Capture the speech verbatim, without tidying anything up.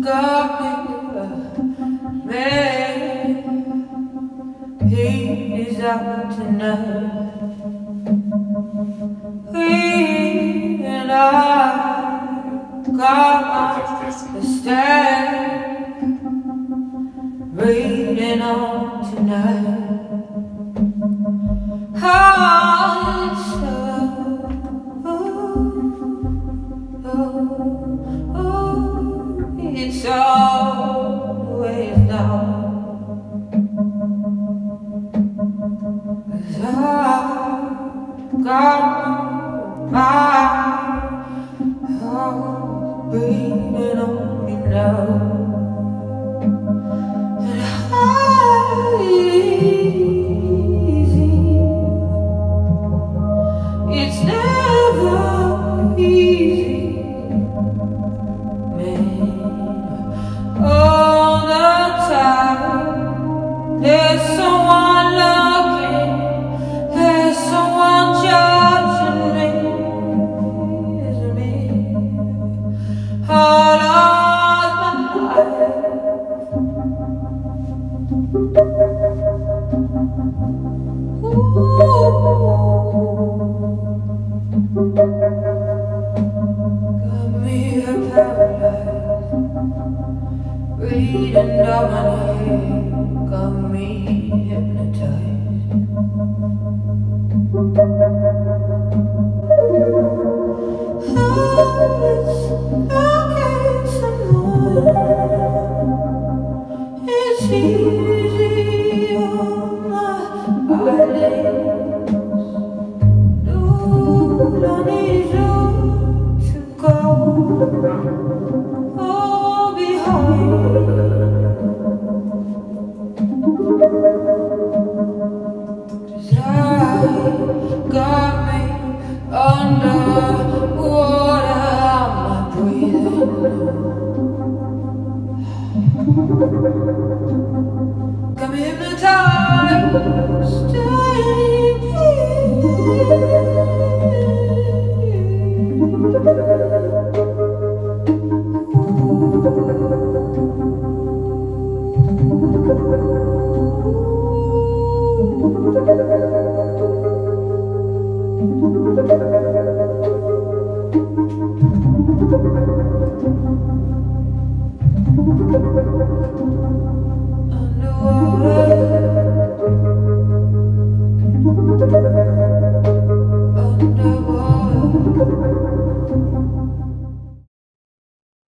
got me, man. He is out tonight. We and I got the stand, reading on tonight. Heart so, oh, oh, oh, it's always down. 'Cause I got my heart breathing on me now. And how easy, it's never easy, man. All the time there's someone looking, there's someone judging me, is me. All of my life, got me a paradise, reading down my name, got me hypnotized. It's easy on my eyelids. No, I need you to go oh, behind. 'Cause I got me underwater, I'm not breathing. Got me hypnotized, stay Thank you.